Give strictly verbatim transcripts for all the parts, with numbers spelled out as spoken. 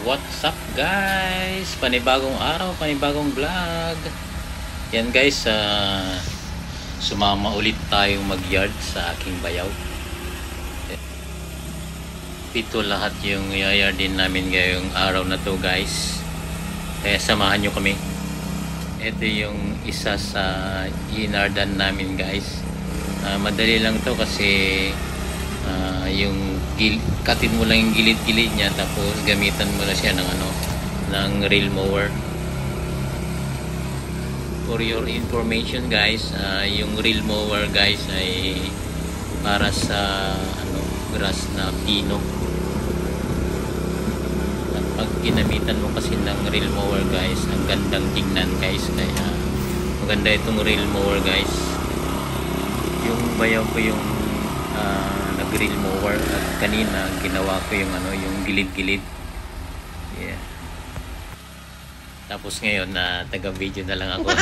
What's up guys? Panibagong araw, panibagong vlog. Yan guys, uh, sumama ulit tayong mag-yard sa aking bayaw. Ito lahat yung yayardin namin ngayong araw na to guys. Kaya samahan nyo kami. Ito yung isa sa inardan namin guys. Uh, madali lang to kasi uh, yung gil katin mo lang yung gilid-gilid niya, tapos gamitan mo na siya ng ano, ng reel mower. For your information guys, uh, yung reel mower guys ay para sa ano, grass na pino. At pag ginamitan mo kasi ng reel mower guys, ang gandang tingnan guys, kaya maganda itong reel mower guys. Yung bayaw ko yung uh, nag-reel mower at kanina ginawa ko yung ano, yung gilid-gilid. Yeah. Tapos ngayon na uh, taga-video na lang ako.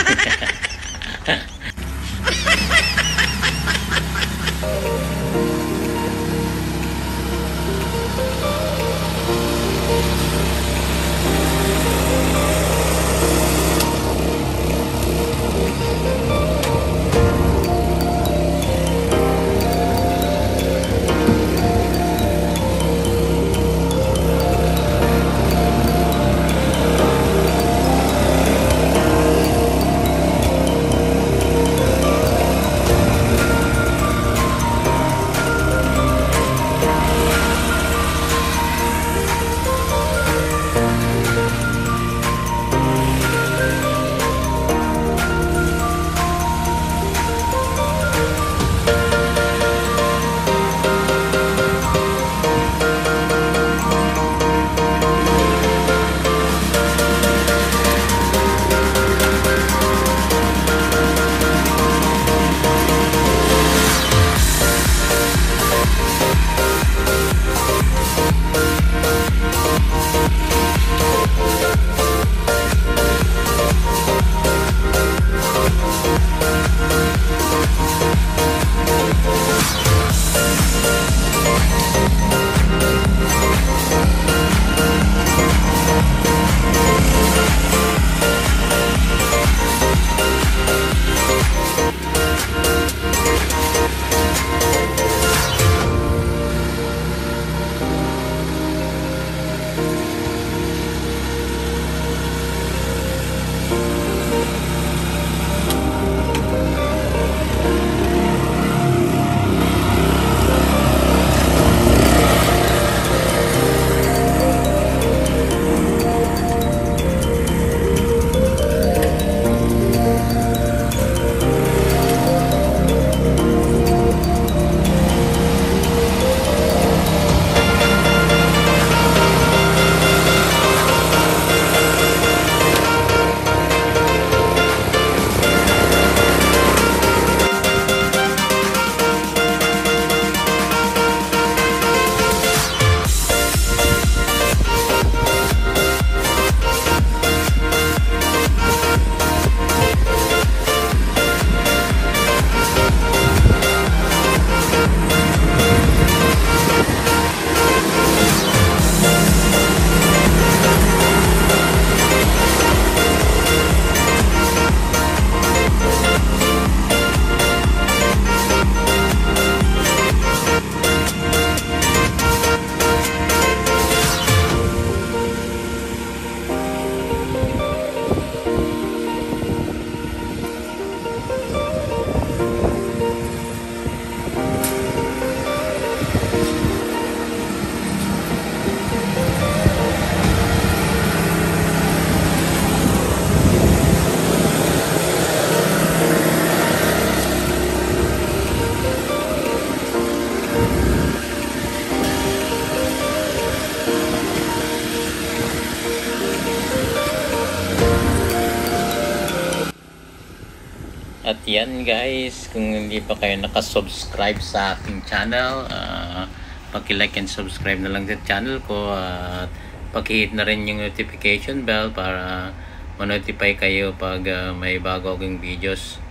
At yan guys, kung hindi pa kayo nakasubscribe sa aking channel, uh, paki-like and subscribe na lang sa channel ko, at uh, paki-hit na rin yung notification bell para ma-notify kayo pag uh, may bago akong videos.